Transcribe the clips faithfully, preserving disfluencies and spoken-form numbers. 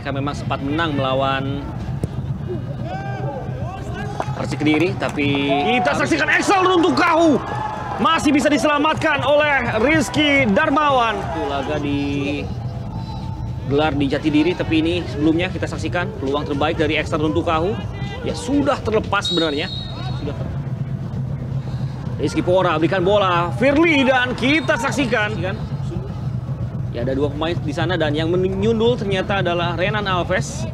Mereka memang sempat menang melawan Persik Kediri, tapi kita saksikan Excel untuk Kahu. Masih bisa diselamatkan oleh Rizky Darmawan. Itu laga di gelar di Jatidiri, tapi ini sebelumnya kita saksikan peluang terbaik dari Excel untuk Kahu. Ya sudah terlepas sebenarnya. Sudah ter... Rizky Pora berikan bola Firly dan kita saksikan kan. Ya ada dua pemain di sana dan yang menyundul ternyata adalah Renan Alves.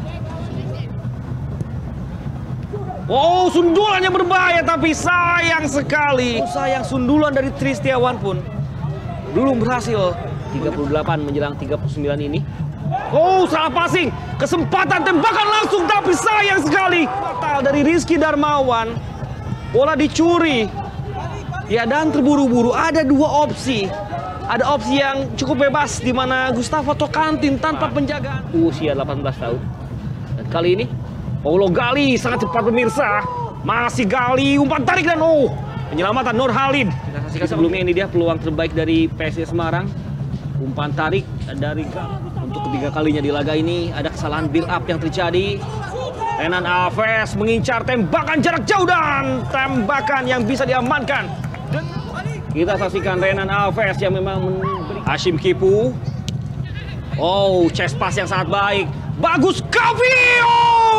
Oh, sundulannya berbahaya tapi sayang sekali. Oh, sayang sundulan dari Tristiawan pun belum berhasil. tiga puluh delapan menjelang tiga puluh sembilan ini. Oh, salah passing. Kesempatan tembakan langsung tapi sayang sekali. Fatal dari Rizky Darmawan. Bola dicuri. Ya dan terburu-buru ada dua opsi. Ada opsi yang cukup bebas di mana Gustavo Tokantin tanpa penjagaan. Usia delapan belas tahun. Dan kali ini Paulo Gali sangat cepat pemirsa. Masih Gali umpan tarik dan oh penyelamatan Nur Halid. Kita saksikan sebelumnya ini dia peluang terbaik dari P S I S Semarang. Umpan tarik dari Gali. Untuk ketiga kalinya di laga ini ada kesalahan build up yang terjadi. Renan Alves mengincar tembakan jarak jauh dan tembakan yang bisa diamankan. Kita saksikan Renan Alves yang memang memberi Hashim Kipu. Oh, chest pass yang sangat baik. Bagus Kavio.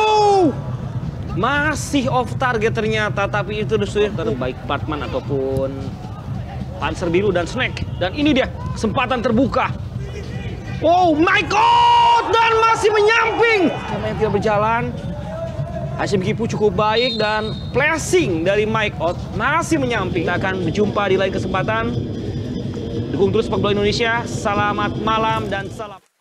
Masih off target ternyata, tapi itu sudah terbaik Partman ataupun Panzer Biru dan Snack. Dan ini dia kesempatan terbuka. Wow, my God, dan masih menyamping. Karena yang tidak berjalan. Hashim Kipu cukup baik dan flashing dari Mike Out masih menyamping. Kita akan berjumpa di lain kesempatan. Dukung terus sepak bola Indonesia. Selamat malam dan salam.